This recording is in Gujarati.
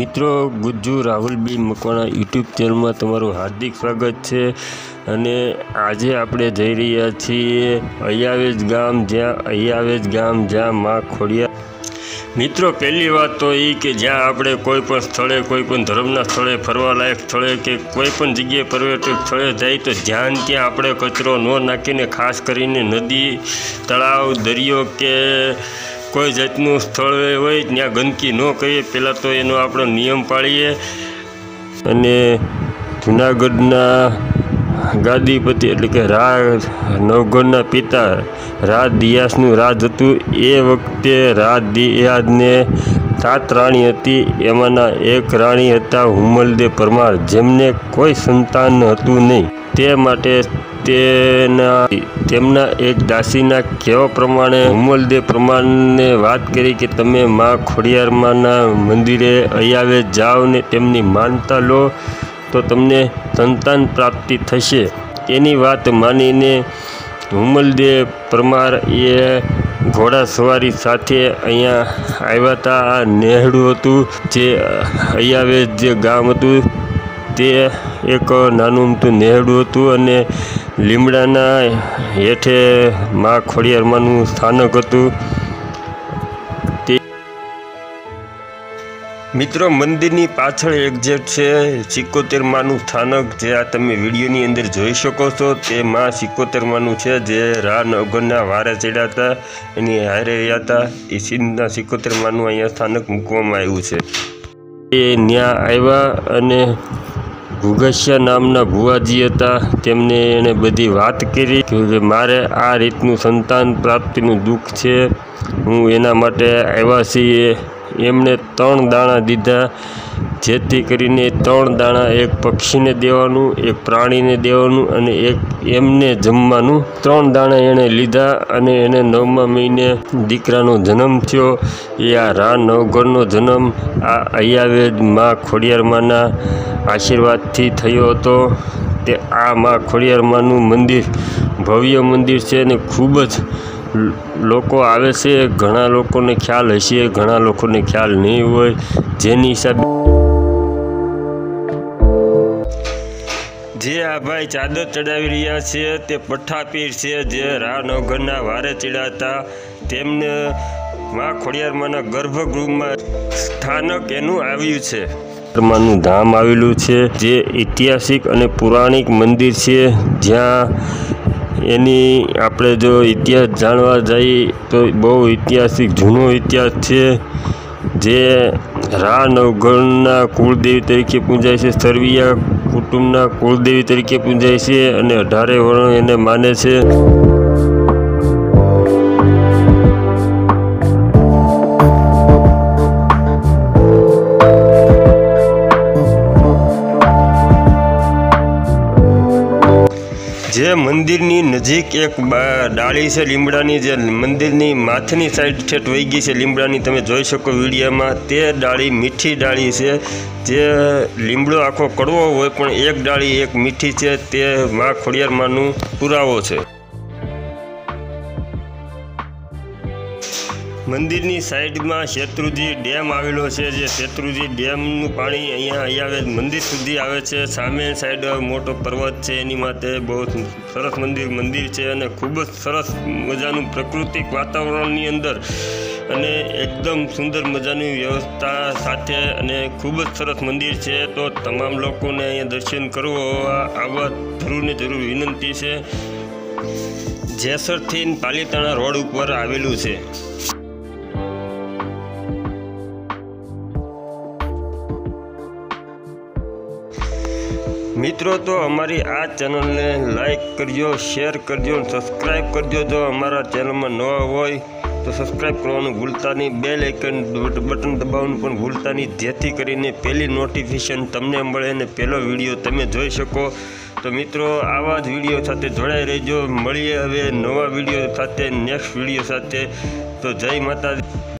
મિત્રો ગુજ્જુ રાહુલ બી મકવાણા યુટ્યુબ ચેનલમાં તમારું હાર્દિક સ્વાગત છે। અને આજે આપણે જઈ રહ્યા છીએ અયાવેજ ગામ જ્યાં માં ખોડિયાર। મિત્રો પહેલી વાત તો એ કે જ્યાં આપણે કોઈ પણ સ્થળે કોઈ પણ ધર્મના સ્થળે ફરવાલાયક સ્થળે કે કોઈ પણ જગ્યાએ પર્યટક સ્થળે જાય તો ધ્યાન ત્યાં આપણે કચરો ન નાખીને ખાસ કરીને નદી તળાવ દરિયો કે કોઈ જાતનું સ્થળ હોય ત્યાં ગંદકી ન કરીએ। પહેલાં તો એનો આપણો નિયમ પાળીએ। અને જૂનાગઢના ગાદીપતિ એટલે કે નવગઢના પિતા રાજ દિયાસનું રાજ હતું। એ વખતે રાજ દિયાસને 7 રાણી હતી। એમાંના એક રાણી હતા હુમલદે પરમાર, જેમને કોઈ સંતાન હતું નહીં। તે માટે તેમના એક દાસીના કહેવા પ્રમાણે હુમલદે પરમારને વાત કરી કે તમે માં ખોડિયારમાંના મંદિરે અયાવેજ જાઓ ને તેમની માનતા લો તો તમને સંતાન પ્રાપ્તિ થશે। એની વાત માનીને હુમલદે પરમાર એ ઘોડા સવારી સાથે અહીંયા આવ્યા હતા। આ નેહડું હતું જે અયાવેજ જે ગામ હતું તે એક નાનું અમથું નેહડું હતું અને લીમડાના હેઠે માં ખોડિયારમાંનું સ્થાનક હતું। મિત્રો મંદિરની પાછળ એક્ઝેક્ટ છે 71 માનું સ્થાનક, જે આ તમે વિડીયોની અંદર જોઈ શકો છો। તે માં 71 માનું છે, જે નવગઢના વારે ચડ્યા હતા એની હારે રહ્યા હતા। એ સિંધના 71 માનું અહીંયા સ્થાનક મૂકવામાં આવ્યું છે। એ ત્યાં આવ્યા અને ભુગસ્યા નામના ભુવાજી હતા, તેમને એને બધી વાત કરી કે મારે આ રીતનું સંતાન પ્રાપ્તિનું દુઃખ છે, હું એના માટે આવ્યા છીએ। એમણે 3 દાણા દીધા, જેથી કરીને 3 દાણા એક પક્ષીને દેવાનું, એક પ્રાણીને દેવાનું અને એક એમને જમવાનું। 3 દાણા એણે લીધા અને એને 9મા મહિને દીકરાનો જન્મ થયો। એ આ નવગઢનો જન્મ આ અયાવેજ માં ખોડિયારમાંના આશીર્વાદથી થયો હતો। તે આ માં ખોડિયારમાંનું મંદિર ભવ્ય મંદિર છે અને ખૂબ જ લોકો આવે છે। ઘણા લોકોને ખ્યાલ હશે, ઘણા લોકોને ખ્યાલ નહીં હોય, જેની હિસાબે જે આ ભાઈ ચાદર ચડાવી રહ્યા છે તે પઠ્ઠાપીર છે, જે નવગઢના વારે ચડ્યા હતા। તેમને માં ખોડિયારમાંના ગર્ભગૃહમાં સ્થાનક એનું આવ્યું છે। માનું ધામ આવેલું છે, જે ઐતિહાસિક અને પૌરાણિક મંદિર છે, જ્યાં એની આપણે જો ઇતિહાસ જાણવા જઈએ તો બહુ ઐતિહાસિક જૂનો ઇતિહાસ છે। જે નવગઢના કુળદેવી તરીકે પૂજાય છે, સરવૈયા કુટુંબના કુળદેવી તરીકે પૂજાય છે અને 18 વર્ણ એને માને છે। જે મંદિરની નજીક એક ડાળી છે લીમડાની, જે મંદિરની માથની સાઈડ ઠેઠ વહી ગઈ છે લીમડાની, તમે જોઈ શકો વિડીયોમાં। તે ડાળી મીઠી ડાળી છે, જે લીમડો આખો કડવો હોય પણ એક ડાળી એક મીઠી છે, તે માં ખોડિયારમાંનું પુરાવો છે। મંદિરની સાઈડમાં શેત્રુંજી ડેમ આવેલો છે, જે શેત્રુંજી ડેમનું પાણી અહીંયા અયાવેજ મંદિર સુધી આવે છે। સામે સાઈડ મોટો પર્વત છે, એની માટે બહુ સરસ મંદિર છે અને ખૂબ જ સરસ મજાનું પ્રાકૃતિક વાતાવરણની અંદર અને એકદમ સુંદર મજાની વ્યવસ્થા સાથે અને ખૂબ જ સરસ મંદિર છે। તો તમામ લોકોને અહીંયા દર્શન આવવા જરૂર વિનંતી છે। જેસરથી પાલીતાણા રોડ ઉપર આવેલું છે। મિત્રો તો અમારી આ ચેનલને લાઈક કરજો, શેર કરજો, સબસ્ક્રાઈબ કરજો। જો અમારા ચેનલમાં નવા હોય તો સબસ્ક્રાઈબ કરવાનું ભૂલતા નહીં, બેલ આઇકન બટન દબાવવાનું પણ ભૂલતા નહીં, જેથી કરીને પહેલી નોટિફિકેશન તમને મળે અને પહેલો વિડીયો તમે જોઈ શકો। તો મિત્રો આવા જ વિડીયો સાથે જોડાઈ રહેજો। મળીએ હવે નવા વિડીયો સાથે, નેક્સ્ટ વિડીયો સાથે। તો જય માતાજી।